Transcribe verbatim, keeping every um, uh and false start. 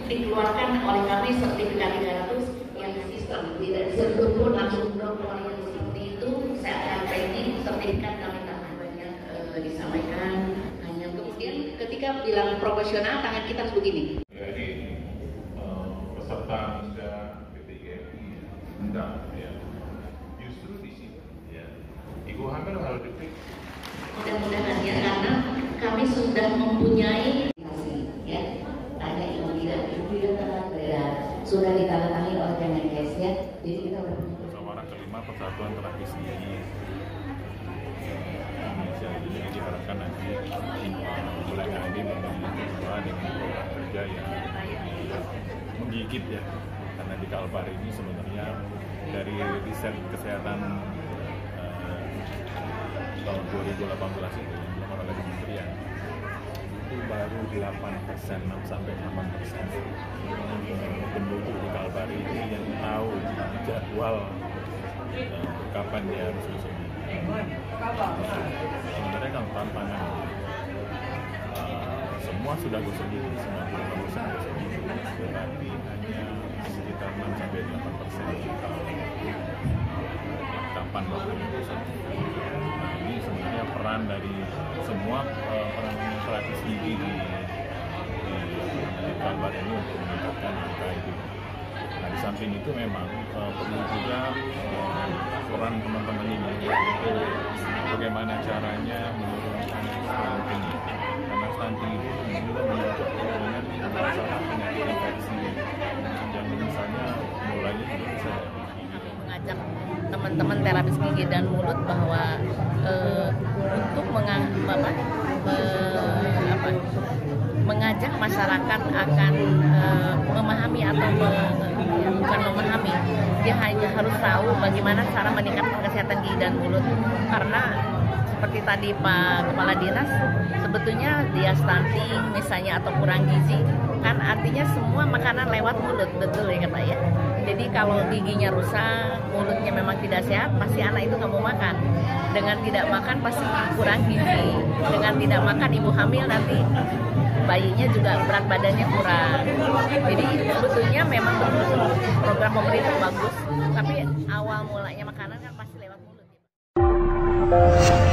dikeluarkan oleh kami sertifikat tiga ratus yang sistem tidak disentuh pun langsung keluar yang seperti itu. Saya akan ready sertifikat kami tangan banyak e, disampaikan hanya kemudian ketika bilang profesional tangan kita harus begini. Jadi peserta muda P T I G I enggak ya, justru di sini ya ibu hamil harus dipikir. Mudah-mudahan ya, karena kami sudah mempunyai ya, ada yang tidak ya, sudah ditandatangani oleh Kemenkes ya, jadi kita sudah musyawarah kelima Persatuan Terapis Gigi Indonesia. Jadi diharapkan nanti mulai hari ini memiliki dengan program kerja yang menggigit ya, karena di Kalbar ini sebenarnya dari riset kesehatan eh, tahun dua ribu delapan belas itu yang dilakukan oleh kementerian itu baru delapan persen, enam sampai delapan persen penduduk di Kalbar ini yang tahu jadwal eh, kapan dia harus gosok gigi. Sebenarnya kan tantangan uh, semua sudah gosok gigi, sembilan puluh lima persen gosok gigi, tetapi hanya sekitar enam sampai delapan persen tahu kapan waktunya gosok gigi. Nah, ini sebenarnya peran dari semua uh, peran terapis gigi di di Kalbar ini untuk meningkatkan angka itu. Nah, di samping itu memang uh, perlu juga uh, peran teman-teman ini yaitu bagaimana caranya menurunkan stunting, karena stunting itu juga menyangkut dengan masalah penyakit infeksi yang misalnya mulainya juga bisa mengajak teman-teman terapis gigi dan mulut bahwa uh, untuk menga apa, me apa, mengajak masyarakat akan uh, memahami atau me ya, bukan memahami, dia hanya harus tahu bagaimana cara meningkatkan kesehatan gigi dan mulut, karena seperti tadi Pak Kepala Dinas, sebetulnya dia stunting misalnya atau kurang gizi kan artinya semua makanan lewat mulut, betul ya Pak ya. Jadi kalau giginya rusak, mulutnya memang tidak sehat, pasti anak itu nggak mau makan. Dengan tidak makan pasti kurang gizi. Dengan tidak makan ibu hamil nanti bayinya juga berat badannya kurang. Jadi sebetulnya memang betul program pemerintah bagus, tapi awal mulanya makanan kan pasti lewat mulut.